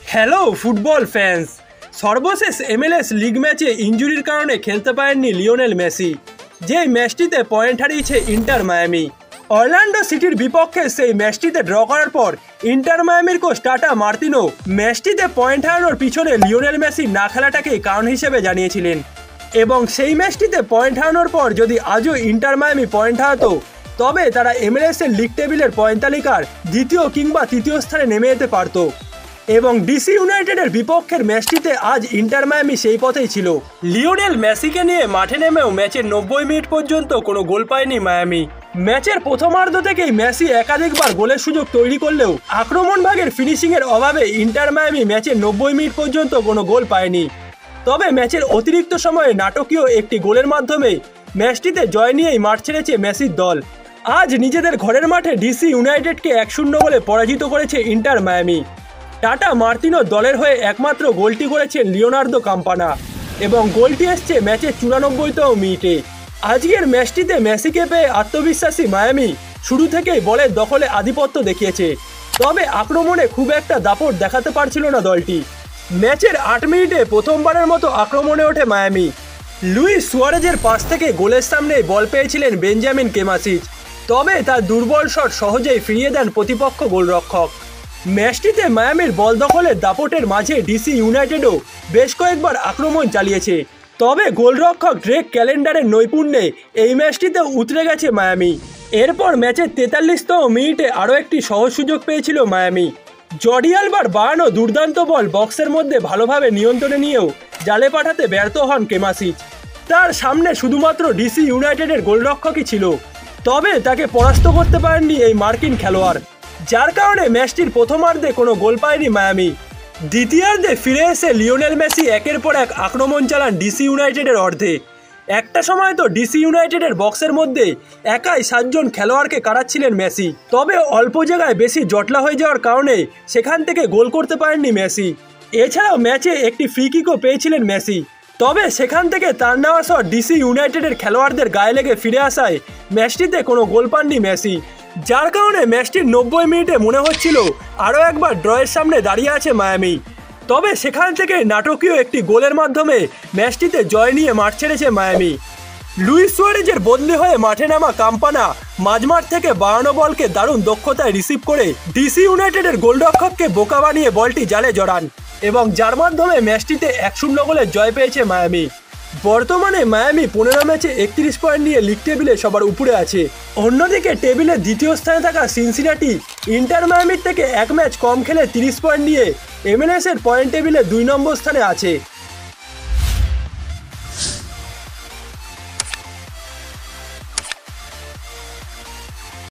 Hello football fans, সর্বশেষ MLS league ম্যাচে ইনজুরির কারণে খেলতে পারেননি লিওনেল মেসি। যেই ম্যাচটিতে পয়েন্ট হারিয়েছে ইন্টার মায়ামি। অরল্যান্ডো সিটির বিপক্ষে সেই ম্যাচটিতে ড্র করার পর ইন্টার মায়ামির কোচ টাটা মার্তিনো ম্যাচটিতে পয়েন্ট হারানোর পিছনে লিওনেল মেসি না খেলাটাকেই কারণ হিসেবে জানিয়েছিলেন। এবং সেই ম্যাচটিতে পয়েন্ট হারানোর পর যদি আজও ইন্টার মায়ামি পয়েন্ট হারাতো তবে তারা MLS এর লিগ টেবিলের পয়েন্ট তালিকার দ্বিতীয় কিংবা তৃতীয় স্থানে নেমে যেতে পারত। এবং ডিসি ইউনাইটেডের বিপক্ষের ম্যাচটিতে আজ ইন্টার মায়ামি সেই পথেই ছিল। লিওনেল মেসিকে নিয়ে মাঠে নেমেও ম্যাচের 90 মিনিট পর্যন্ত কোনো গোল পায়নি মায়ামি। ম্যাচের প্রথমার্ধ থেকেই মেসি একাধিকবার গোলের সুযোগ তৈরি করলেও আক্রমণ ভাগের ফিনিশিংয়ের অভাবে ইন্টার মায়ামি ম্যাচের 90 মিনিট পর্যন্ত কোনো গোল পায়নি। তবে ম্যাচের অতিরিক্ত সময়ে নাটকীয় একটি গোলের মাধ্যমে ম্যাচটিতে জয় নিয়েই মাঠ ছেড়েছে মেসির দল। আজ নিজেদের ঘরের মাঠে ডিসি ইউনাইটেডকে 1-0 গোলে পরাজিত করেছে ইন্টার মায়ামি। টাটা মার্তিনো দলের হয়ে একমাত্র গোলটি করেছেন লিওনার্দো কাম্পানা এবং গোলটি এসছে ম্যাচের 94তম মিনিটে। আজকের ম্যাচটিতে মেসিকে পেয়ে আত্মবিশ্বাসী মায়ামি শুরু থেকেই বলের দখলে আধিপত্য দেখিয়েছে, তবে আক্রমণে খুব একটা দাপট দেখাতে পারছিল না দলটি। ম্যাচের 8 মিনিটে প্রথমবারের মতো আক্রমণে ওঠে মায়ামি। লুইস সুয়ারেজের পাস থেকে গোলের সামনে বল পেয়েছিলেন বেঞ্জামিন কেমাসিচ, তবে তার দুর্বল শট সহজেই ফিরিয়ে দেন প্রতিপক্ষ গোলরক্ষক। ম্যাচটিতে মায়ামির বল দখলের দাপটের মাঝে ডিসি ইউনাইটেডও বেশ কয়েকবার আক্রমণ চালিয়েছে, তবে গোলরক্ষক ড্রেক ক্যালেন্ডারের নৈপুণ্যে এই ম্যাচটিতে উতরে গেছে মায়ামি। এরপর ম্যাচের 43তম মিনিটে আরও একটি সহজ সুযোগ পেয়েছিল মায়ামি। জর্ডি আলবার বাড়ানো দুর্দান্ত বল বক্সের মধ্যে ভালোভাবে নিয়ন্ত্রণে নিয়েও জালে পাঠাতে ব্যর্থ হন কেমাসিচ। তার সামনে শুধুমাত্র ডিসি ইউনাইটেডের গোলরক্ষকই ছিল, তবে তাকে পরাস্ত করতে পারেননি এই মার্কিন খেলোয়াড়, যার কারণে ম্যাচটির প্রথমার্ধে কোনো গোল পায়নি মায়ামি। দ্বিতীয়ার্ধে ফিরে এসে লিওনেল মেসি একের পর এক আক্রমণ চালান ডিসি ইউনাইটেডের অর্ধে। একটা সময় তো ডিসি ইউনাইটেডের বক্সের মধ্যে একাই 7 জন খেলোয়াড়কে কাটাচ্ছিলেন মেসি, তবে অল্প জায়গায় বেশি জটলা হয়ে যাওয়ার কারণে সেখান থেকে গোল করতে পারেননি মেসি। এছাড়াও ম্যাচে একটি ফ্রি কিকও পেয়েছিলেন মেসি, তবে সেখান থেকে তার নেওয়া শট ডিসি ইউনাইটেডের খেলোয়াড়দের গায়ে লেগে ফিরে আসায় ম্যাচটিতে কোনো গোল পাননি মেসি, যার কারণে ম্যাচটির 90 মিনিটে মনে হচ্ছিল আরও একবার ড্রয়ের সামনে দাঁড়িয়ে আছে মায়ামি। তবে সেখান থেকে নাটকীয় একটি গোলের মাধ্যমে ম্যাচটিতে জয় নিয়ে মাঠ ছেড়েছে মায়ামি। লুইস সুয়ারেজের বদলি হয়ে মাঠে নামা কাম্পানা মাঝমাঠ থেকে বাড়ানো বলকে দারুণ দক্ষতায় রিসিভ করে ডিসি ইউনাইটেডের গোলরক্ষককে বোকা বানিয়ে বলটি জালে জড়ান এবং যার মাধ্যমে ম্যাচটিতে 1-0 গোলে জয় পেয়েছে মায়ামি। বর্তমানে মায়ামি 15 ম্যাচে 31 পয়েন্ট নিয়ে লিগ টেবিলে সবার উপরে আছে। অন্যদিকে টেবিলের দ্বিতীয় স্থানে থাকা সিনসিনাটি ইন্টার মায়ামির থেকে 1 ম্যাচ কম খেলে 30 পয়েন্ট নিয়ে MLS এর পয়েন্ট টেবিলে 2 নম্বর স্থানে আছে।